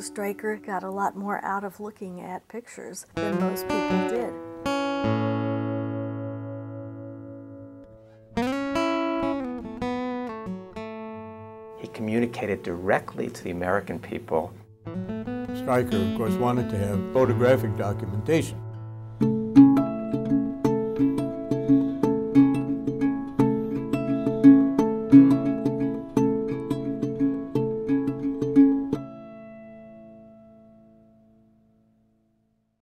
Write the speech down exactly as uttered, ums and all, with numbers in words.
Stryker got a lot more out of looking at pictures than most people did. He communicated directly to the American people. Stryker, of course, wanted to have photographic documentation.